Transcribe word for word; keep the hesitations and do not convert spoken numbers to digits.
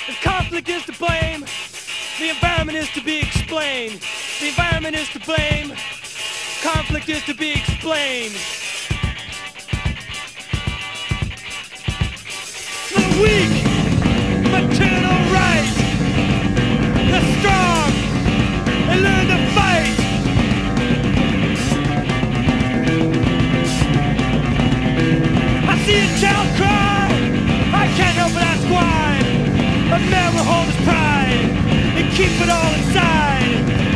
If conflict is to blame, the environment is to be explained. The environment is to blame, conflict is to be explained. The weak, maternal right. The strong, they learn to fight. I see a child cry, I can't help but ask why. A man will hold his pride and keep it all inside.